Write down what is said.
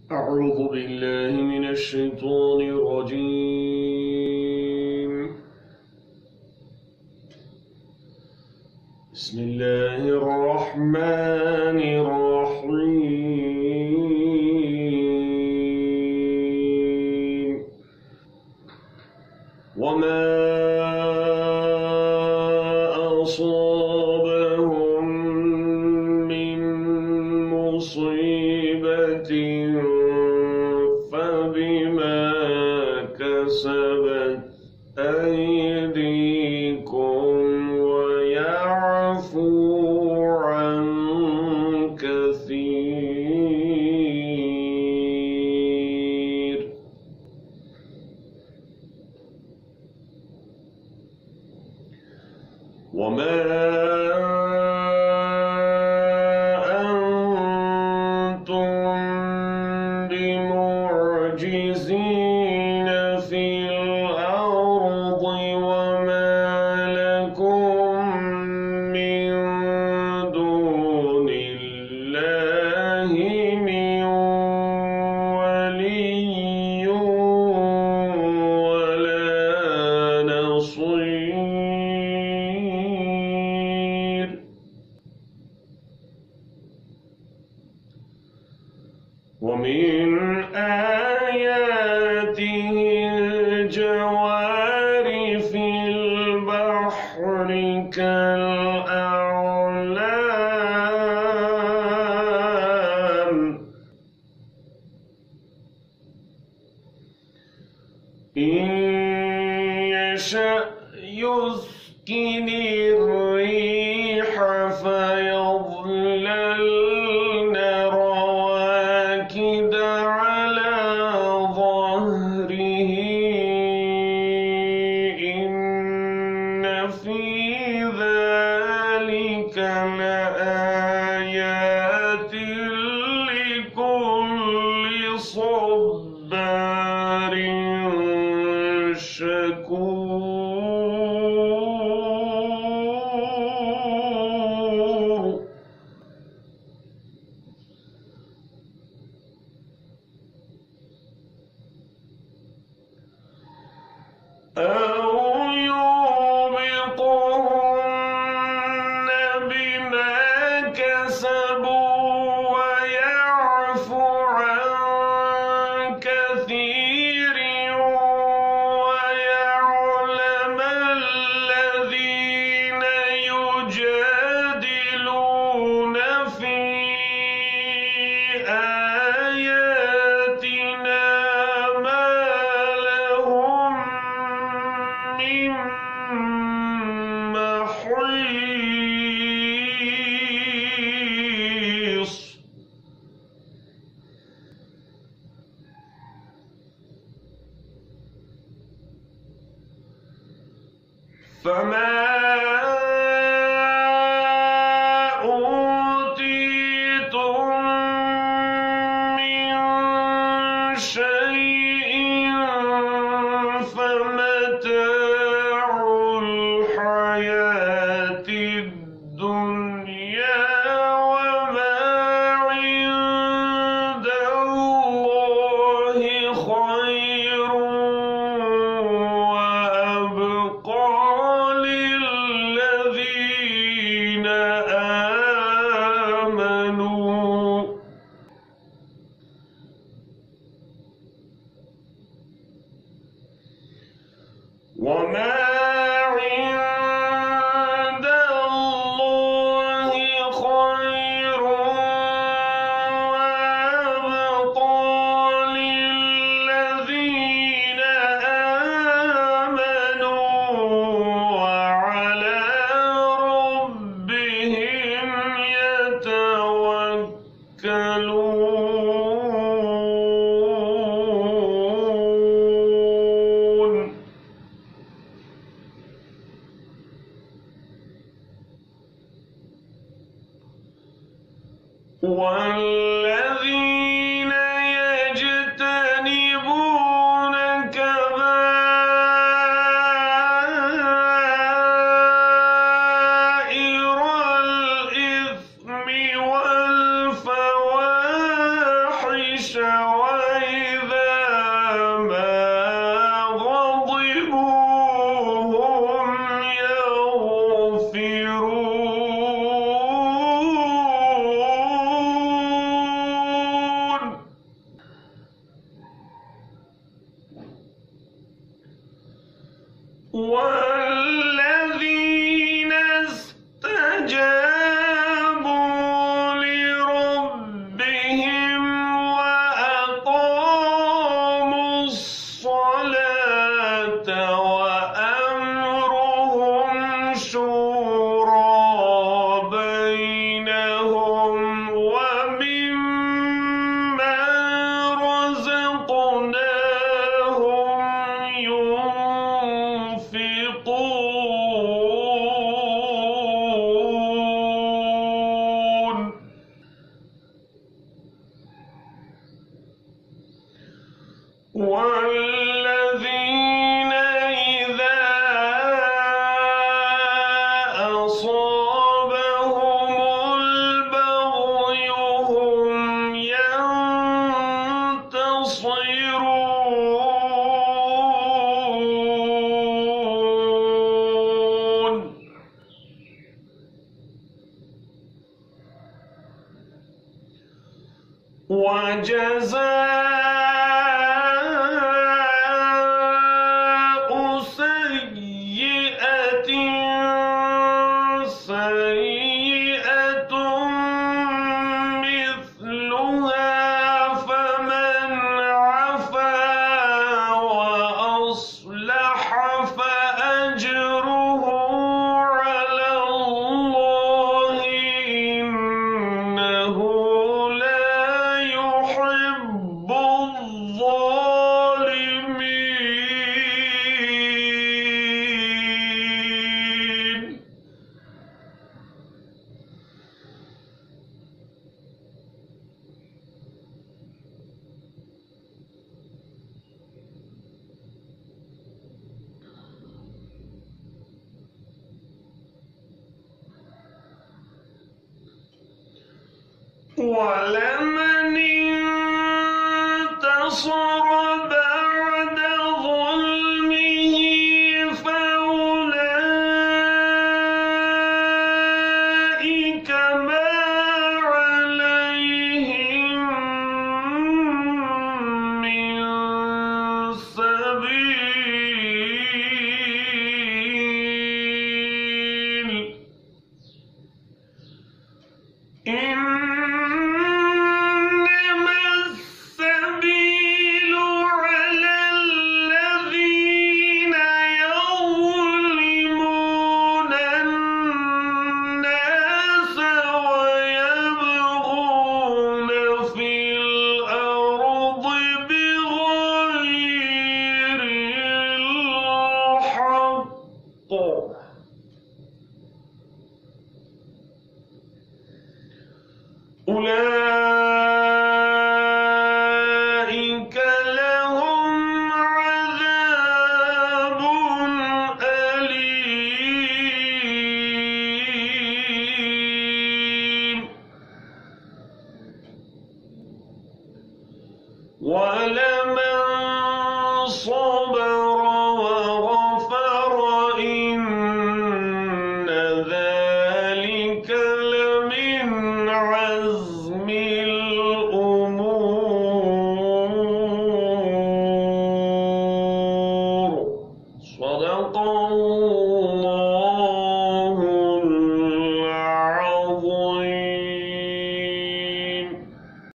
أعوذ بالله من الشيطان الرجيم. بسم الله الرحمن الرحيم. وما أصابهم من مصيبة فبما كسبت أيديكم ويعفو عن كثير. وما أنتم بمعجزين في الأرض وما لكم من دون الله من ولي ولا نصير. ومن آياته الجوار في البحر كالأعلام إن يشأ يسكن الريح فيظللن رواكد على ظهره إن في ذلك لآيات لكل صبار شكور. أو يوبقهن بما كسبوا ويعفو عن كثير ويعلم الذين يجادلون في آياتنا ما لهم من محيص. فما أوتيتم من شيء فمتاع الحياة الدنيا وما عند الله خير وأبقى للذين آمنوا. وما عند الله خير وأبقى للذين آمنوا وعلى ربهم يتوكلون. والذين يجتنبون كبائر الإثم والفواحش والذين إذا أصابهم البغي هم ينتصرون وجزاء سيئة سيئة مثلها فمن عفا وأصلح فأجره على الله إنه لا يحب الظالمين. ولمن انتصر بعد ظلمه فأولئك ما عليهم من سبيل إنما السبيل على الذين يظلمون الناس ويبغون في الأرض بغير الحق أولئك لهم عذاب أليم ولمن صبر وغفر إن ذلك لمن عزم الأمور. صدق الله.